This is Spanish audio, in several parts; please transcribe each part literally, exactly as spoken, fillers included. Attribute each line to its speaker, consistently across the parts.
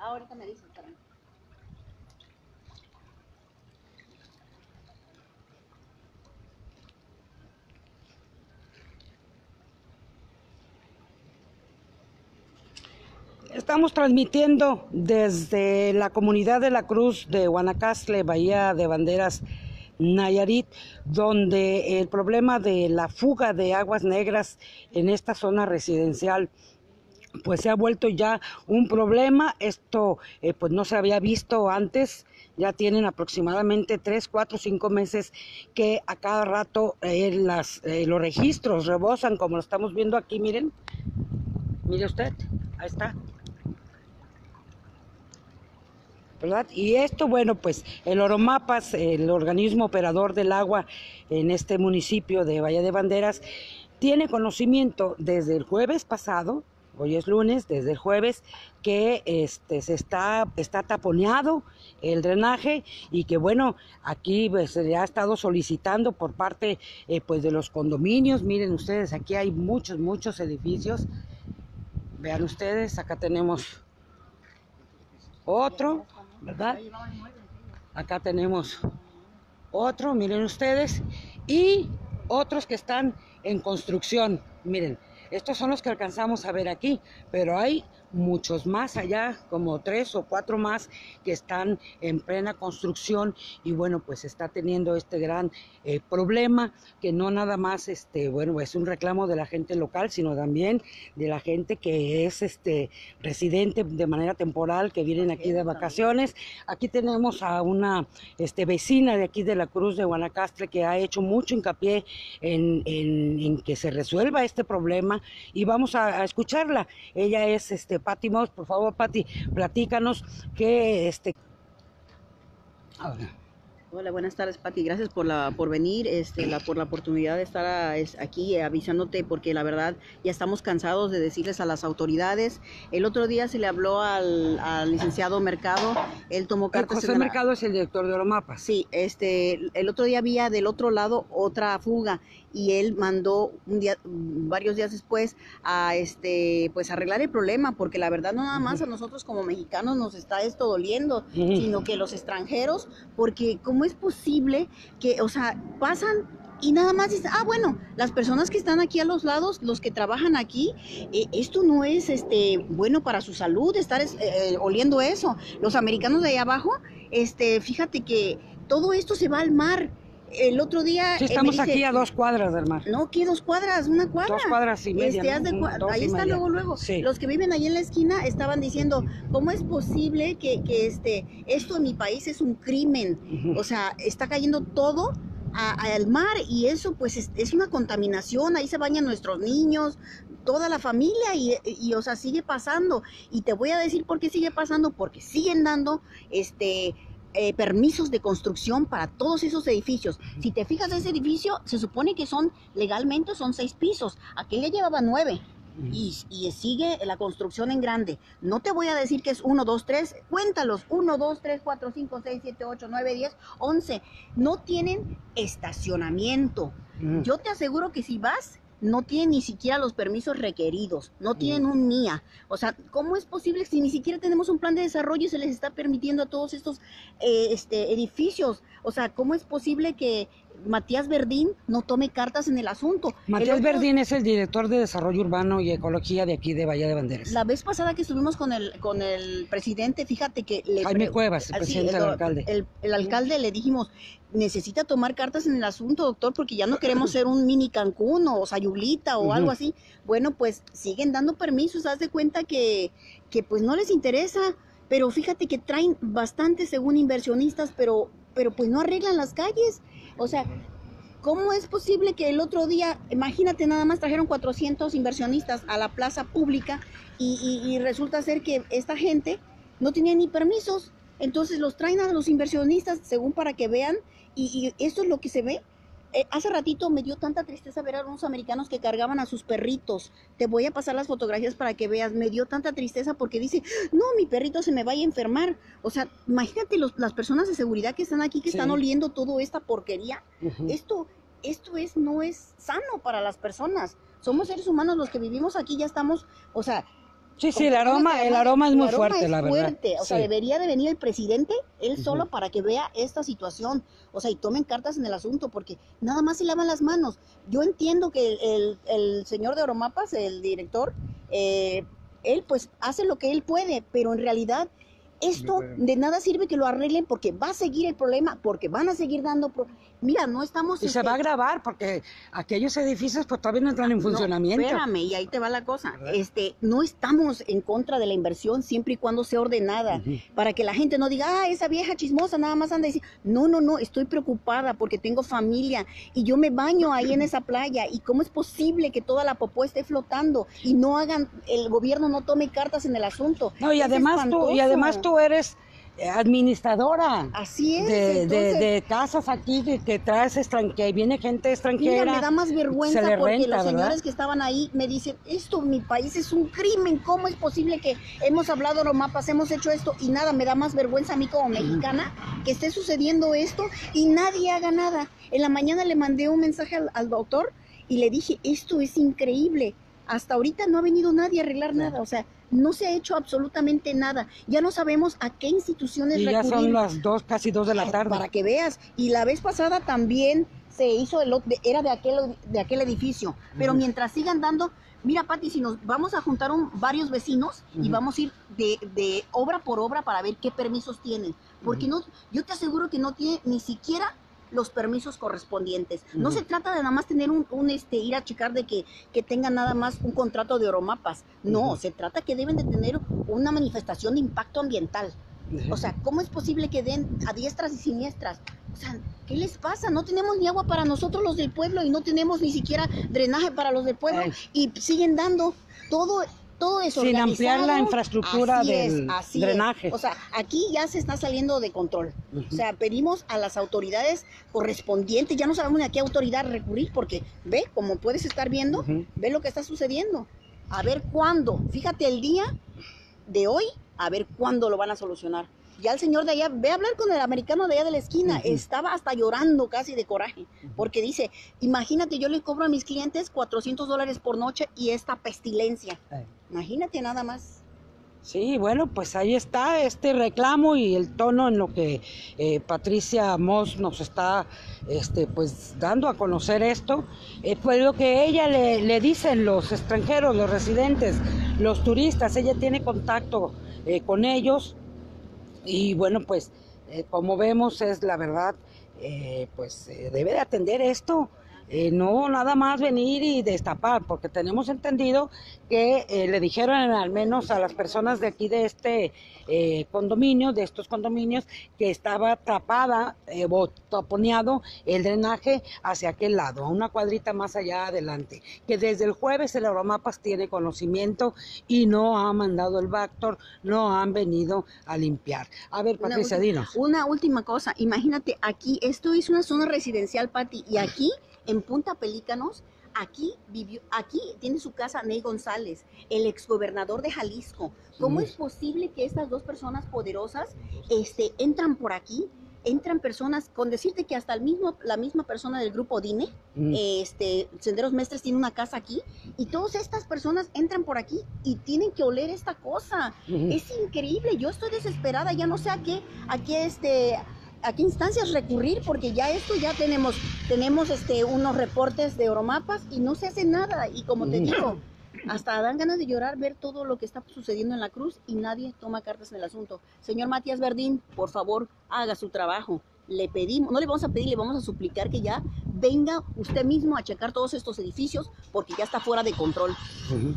Speaker 1: Ahorita me dices, espérame.
Speaker 2: Estamos transmitiendo desde la comunidad de la Cruz de Guanacaste, Bahía de Banderas, Nayarit, donde el problema de la fuga de aguas negras en esta zona residencial pues se ha vuelto ya un problema. Esto eh, pues no se había visto antes. Ya tienen aproximadamente tres, cuatro, cinco meses que a cada rato eh, las, eh, los registros rebosan, como lo estamos viendo aquí, miren. Mire usted, ahí está. ¿Verdad? Y esto, bueno, pues el Oromapas, el organismo operador del agua en este municipio de Bahía de Banderas, tiene conocimiento desde el jueves pasado, hoy es lunes, desde el jueves, que este, se está, está taponeado el drenaje y que, bueno, aquí pues, se ha estado solicitando por parte eh, pues, de los condominios. Miren ustedes, aquí hay muchos, muchos edificios. Vean ustedes, acá tenemos otro, ¿verdad? Acá tenemos otro, miren ustedes, y otros que están en construcción. Miren, estos son los que alcanzamos a ver aquí, pero hay muchos más allá, como tres o cuatro más que están en plena construcción y bueno, pues está teniendo este gran eh, problema que no nada más, este, bueno, es un reclamo de la gente local, sino también de la gente que es este residente de manera temporal, que vienen aquí de vacaciones. Aquí tenemos a una este, vecina de aquí de la Cruz de Guanacaste que ha hecho mucho hincapié en, en, en que se resuelva este problema y vamos a, a escucharla. Ella es este Pati Moss. Por favor, Pati, platícanos que este ahora.
Speaker 1: Hola, buenas tardes, Pati. Gracias por la por venir, este, la, por la oportunidad de estar a, es, aquí eh, avisándote, porque la verdad ya estamos cansados de decirles a las autoridades. El otro día se le habló al, al licenciado Mercado, él tomó cartas.
Speaker 2: José
Speaker 1: en la...
Speaker 2: Mercado es el director de Oromapas.
Speaker 1: Sí, este, el otro día había del otro lado otra fuga y él mandó un día, varios días después a este, pues arreglar el problema, porque la verdad no nada más a nosotros como mexicanos nos está esto doliendo, uh-huh. sino que los extranjeros, porque ¿cómo es posible que, o sea, pasan y nada más dicen, ah, bueno, las personas que están aquí a los lados, los que trabajan aquí, eh, esto no es este bueno para su salud, estar eh, oliendo eso. Los americanos de ahí abajo, este, fíjate que todo esto se va al mar. El otro día...
Speaker 2: Sí, estamos eh, dice, aquí a dos cuadras del mar.
Speaker 1: No, ¿qué dos cuadras? Una cuadra.
Speaker 2: Dos cuadras y media.
Speaker 1: Este, haz de,
Speaker 2: ¿no?
Speaker 1: Ahí está,
Speaker 2: media.
Speaker 1: luego, luego. Sí. Los que viven ahí en la esquina estaban diciendo, ¿cómo es posible que, que este, esto en mi país es un crimen? Uh-huh. O sea, está cayendo todo al mar y eso pues es, es una contaminación, ahí se bañan nuestros niños, toda la familia y, y o sea, sigue pasando. Y te voy a decir por qué sigue pasando, porque siguen dando este... Eh, permisos de construcción para todos esos edificios. Si te fijas de ese edificio, se supone que son, legalmente son seis pisos, aquel ya llevaba nueve. Y, y sigue la construcción en grande. No te voy a decir que es uno, dos, tres, cuéntalos, uno, dos, tres, cuatro, cinco, seis, siete, ocho, nueve, diez, once. No tienen estacionamiento. Mm. Yo te aseguro que si vas, no tienen ni siquiera los permisos requeridos, no tienen un N I A. O sea, ¿cómo es posible si ni siquiera tenemos un plan de desarrollo y se les está permitiendo a todos estos eh, este, edificios? O sea, ¿cómo es posible que Matías Verdín no tome cartas en el asunto?
Speaker 2: Matías
Speaker 1: el otro...
Speaker 2: Verdín es el director de Desarrollo Urbano y Ecología de aquí de Bahía de Banderas.
Speaker 1: La vez pasada que estuvimos con el con el presidente, fíjate que... Le
Speaker 2: Jaime pre... Cuevas, el presidente sí, el, del alcalde.
Speaker 1: El, el alcalde le dijimos, necesita tomar cartas en el asunto, doctor, porque ya no queremos ser un mini Cancún o Sayulita o uh-huh. algo así. Bueno, pues siguen dando permisos, haz de cuenta que, que pues no les interesa, pero fíjate que traen bastante según inversionistas, pero, pero pues no arreglan las calles. O sea, ¿cómo es posible que el otro día, imagínate, nada más trajeron cuatrocientos inversionistas a la plaza pública y, y, y resulta ser que esta gente no tenía ni permisos? Entonces los traen a los inversionistas según para que vean y, y esto es lo que se ve. Eh, hace ratito me dio tanta tristeza ver a unos americanos que cargaban a sus perritos. Te voy a pasar las fotografías para que veas. Me dio tanta tristeza porque dice, no, mi perrito se me vaya a enfermar. O sea, imagínate los, las personas de seguridad que están aquí, que sí. están oliendo toda esta porquería. Uh-huh. Esto, esto es, no es sano para las personas. Somos seres humanos los que vivimos aquí, ya estamos, o sea,
Speaker 2: Sí, sí, el aroma, el aroma es muy
Speaker 1: aroma
Speaker 2: fuerte,
Speaker 1: es
Speaker 2: la verdad.
Speaker 1: fuerte. O sea,
Speaker 2: Sí.
Speaker 1: debería de venir el presidente, él
Speaker 2: Ujú.
Speaker 1: solo, para que vea esta situación. O sea, y tomen cartas en el asunto, porque nada más se lavan las manos. Yo entiendo que el, el, el señor de Oromapas, el director, eh, él pues hace lo que él puede, pero en realidad esto de nada sirve que lo arreglen, porque va a seguir el problema, porque van a seguir dando... Pro... Mira, no estamos...
Speaker 2: Y
Speaker 1: este...
Speaker 2: se va a agravar porque aquellos edificios pues todavía no entran en funcionamiento.
Speaker 1: No, espérame, y ahí te va la cosa. Este, no estamos en contra de la inversión siempre y cuando sea ordenada, uh-huh. para que la gente no diga, ah, esa vieja chismosa nada más anda diciendo, no, no, no, estoy preocupada porque tengo familia y yo me baño ahí en esa playa, y cómo es posible que toda la popó esté flotando y no hagan, el gobierno no tome cartas en el asunto.
Speaker 2: No, y
Speaker 1: es
Speaker 2: además
Speaker 1: espantoso.
Speaker 2: tú, y además tú eres administradora.
Speaker 1: Así es.
Speaker 2: De,
Speaker 1: Entonces,
Speaker 2: de, de casas aquí que, que traes extranjera, que viene gente extranjera.
Speaker 1: Mira, me da más vergüenza porque
Speaker 2: renta,
Speaker 1: los señores
Speaker 2: ¿verdad?
Speaker 1: que estaban ahí me dicen, esto en mi país es un crimen, ¿cómo es posible que hemos hablado Oromapas, hemos hecho esto y nada? Me da más vergüenza a mí como mexicana que esté sucediendo esto y nadie haga nada. En la mañana le mandé un mensaje al, al doctor y le dije, esto es increíble. Hasta ahorita no ha venido nadie a arreglar nada, o sea, no se ha hecho absolutamente nada. Ya no sabemos a qué instituciones
Speaker 2: y
Speaker 1: recurrir.
Speaker 2: Ya son las dos, casi dos de la tarde.
Speaker 1: Para que veas. Y la vez pasada también se hizo, el, era de aquel, de aquel edificio. Pero uh-huh. mientras sigan dando, mira, Pati, si nos vamos a juntar un, varios vecinos uh-huh. y vamos a ir de, de obra por obra para ver qué permisos tienen. Porque uh-huh. no, yo te aseguro que no tiene ni siquiera los permisos correspondientes. Uh-huh. No se trata de nada más tener un, un este, ir a checar de que, que tengan nada más un contrato de Oromapas. No, uh-huh. se trata que deben de tener una manifestación de impacto ambiental. Uh-huh. O sea, ¿cómo es posible que den a diestras y siniestras? O sea, ¿qué les pasa? No tenemos ni agua para nosotros los del pueblo y no tenemos ni siquiera drenaje para los del pueblo. Ay. Y siguen dando todo... Todo eso
Speaker 2: sin ampliar la infraestructura
Speaker 1: así
Speaker 2: del
Speaker 1: es, así
Speaker 2: drenaje.
Speaker 1: Es. O sea, aquí ya se está saliendo de control. Uh-huh. O sea, pedimos a las autoridades correspondientes, ya no sabemos ni a qué autoridad recurrir, porque ve, como puedes estar viendo, uh-huh. ve lo que está sucediendo. A ver cuándo, fíjate el día de hoy, a ver cuándo lo van a solucionar. Ya el señor de allá, ve a hablar con el americano de allá de la esquina, uh-huh. estaba hasta llorando casi de coraje, porque dice, imagínate, yo le cobro a mis clientes cuatrocientos dólares por noche y esta pestilencia. Ay. Imagínate nada más.
Speaker 2: Sí, bueno, pues ahí está este reclamo y el tono en lo que eh, Patricia Moss nos está este, pues dando a conocer esto. Eh, pues lo que ella le, le dicen los extranjeros, los residentes, los turistas, ella tiene contacto eh, con ellos. Y bueno, pues eh, como vemos es la verdad, eh, pues eh, debe de atender esto, eh, no nada más venir y destapar, porque tenemos entendido que eh, le dijeron al menos a las personas de aquí de este eh, condominio, de estos condominios, que estaba tapada eh, o taponeado el drenaje hacia aquel lado, a una cuadrita más allá adelante, que desde el jueves el Oromapas tiene conocimiento y no ha mandado el Bactor, no han venido a limpiar. A ver, Patricia,
Speaker 1: una,
Speaker 2: dinos.
Speaker 1: Una última cosa, imagínate, aquí, esto es una zona residencial, Pati, y aquí, en Punta Pelícanos, aquí vivió, aquí tiene su casa Ney González, el exgobernador de Jalisco. ¿Cómo sí. es posible que estas dos personas poderosas este, entran por aquí? Entran personas, con decirte que hasta el mismo, la misma persona del grupo Dime, mm. este, Senderos Mestres tiene una casa aquí, y todas estas personas entran por aquí y tienen que oler esta cosa. Mm. Es increíble, yo estoy desesperada, ya no sé a qué, a qué este... a qué instancias recurrir, porque ya esto ya tenemos, tenemos este, unos reportes de Oromapas y no se hace nada, y como te digo, hasta dan ganas de llorar ver todo lo que está sucediendo en la Cruz y nadie toma cartas en el asunto. Señor Matías Verdín, por favor, haga su trabajo. Le pedimos, no le vamos a pedir, le vamos a suplicar que ya venga usted mismo a checar todos estos edificios, porque ya está fuera de control.
Speaker 2: Uh-huh.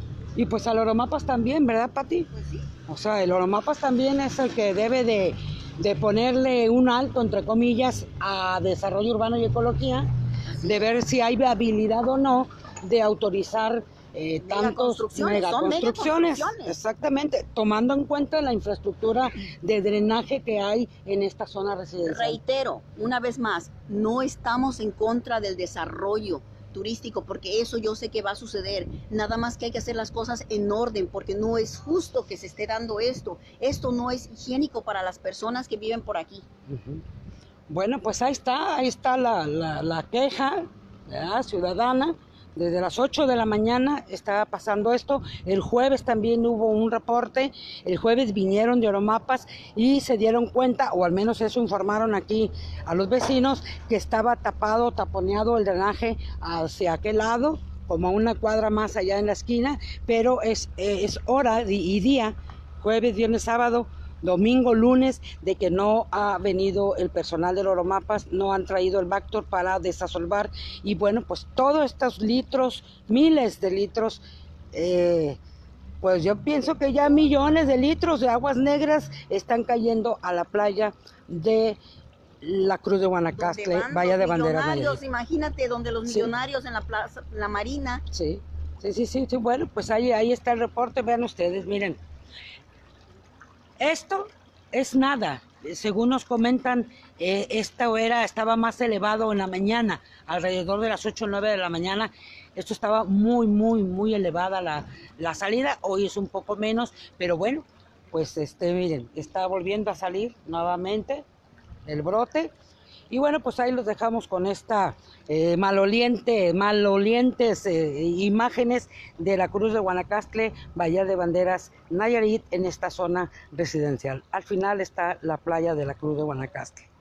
Speaker 2: Y pues al Oromapas también, ¿verdad, Pati?
Speaker 1: Pues sí.
Speaker 2: O sea, el Oromapas también es el que debe de, de ponerle un alto, entre comillas, a desarrollo urbano y ecología, Así de ver si hay viabilidad o no de autorizar eh, tantos megaconstrucciones, mega exactamente, tomando en cuenta la infraestructura de drenaje que hay en esta zona residencial.
Speaker 1: Reitero, una vez más, no estamos en contra del desarrollo turístico, porque eso yo sé que va a suceder, nada más que hay que hacer las cosas en orden, porque no es justo que se esté dando esto, esto no es higiénico para las personas que viven por aquí.
Speaker 2: Uh-huh. Bueno, pues ahí está, ahí está la, la, la queja, ¿verdad?, ciudadana, Desde las ocho de la mañana estaba pasando esto. El jueves también hubo un reporte. El jueves vinieron de Oromapas y se dieron cuenta, o al menos eso informaron aquí a los vecinos, que estaba tapado, taponeado el drenaje hacia aquel lado, como a una cuadra más allá en la esquina, pero es, es hora y día, jueves, viernes, sábado, domingo, lunes, de que no ha venido el personal del Oromapas, no han traído el Bactor para desasolvar, y bueno, pues todos estos litros, miles de litros, eh, pues yo pienso que ya millones de litros de aguas negras están cayendo a la playa de la Cruz de Guanacaste, Bahía de Banderas.
Speaker 1: Millonarios, imagínate, donde los millonarios sí. En la plaza, la Marina.
Speaker 2: Sí, sí, sí, sí, sí, bueno, pues ahí, ahí está el reporte, vean ustedes, miren. Esto es nada, según nos comentan, eh, esta era, estaba más elevado en la mañana, alrededor de las ocho o nueve de la mañana, esto estaba muy, muy, muy elevada la, la salida, hoy es un poco menos, pero bueno, pues este, miren, está volviendo a salir nuevamente el brote. Y bueno, pues ahí los dejamos con esta eh, maloliente, malolientes eh, imágenes de la Cruz de Guanacaste, Bahía de Banderas, Nayarit, en esta zona residencial. Al final está la playa de la Cruz de Guanacaste.